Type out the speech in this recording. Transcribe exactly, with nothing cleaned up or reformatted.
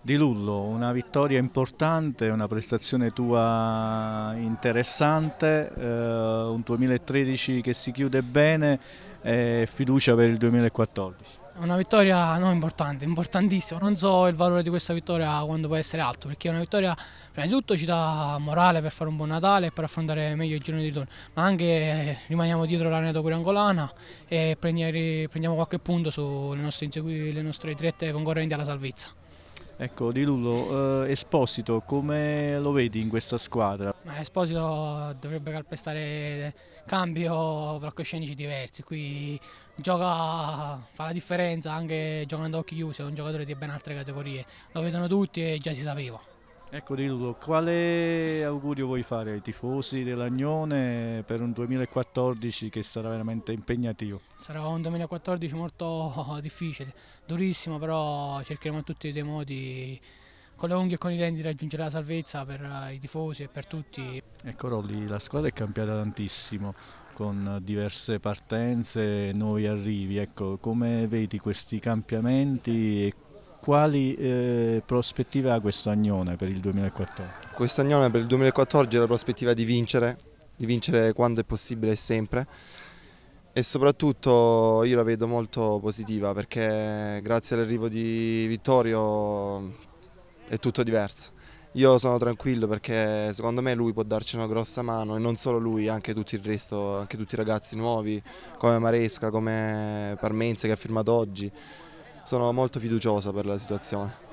Di Lullo, una vittoria importante, una prestazione tua interessante, eh, un duemilatredici che si chiude bene e fiducia per il duemilaquattordici. È una vittoria non importante, importantissima. Non so il valore di questa vittoria quando può essere alto, perché è una vittoria prima di tutto ci dà morale per fare un buon Natale e per affrontare meglio i giorni di ritorno, ma anche eh, rimaniamo dietro l'Aneto Angolana e prendiamo prendiamo qualche punto sulle nostre, le nostre dirette concorrenti alla salvezza. Ecco, Di Lullo, eh, Esposito, come lo vedi in questa squadra? Ma Esposito dovrebbe calpestare cambio palcoscenici diversi, qui gioca, fa la differenza anche giocando a occhi chiusi, è un giocatore di ben altre categorie, lo vedono tutti e già si sapeva. Ecco Di Lullo, quale augurio vuoi fare ai tifosi dell'Agnone per un duemilaquattordici che sarà veramente impegnativo? Sarà un duemilaquattordici molto difficile, durissimo, però cercheremo in tutti i modi con le unghie e con i denti di raggiungere la salvezza per i tifosi e per tutti. Ecco Rolli, la squadra è cambiata tantissimo con diverse partenze, nuovi arrivi. Ecco, come vedi questi cambiamenti e quali eh, prospettive ha questo Agnone per il duemilaquattordici? Quest'Agnone per il duemilaquattordici ha la prospettiva di vincere, di vincere quando è possibile e sempre, e soprattutto io la vedo molto positiva perché grazie all'arrivo di Vittorio è tutto diverso. Io sono tranquillo perché secondo me lui può darci una grossa mano e non solo lui, anche tutto il resto, anche tutti i ragazzi nuovi come Maresca, come Parmense che ha firmato oggi. Sono molto fiduciosa per la situazione.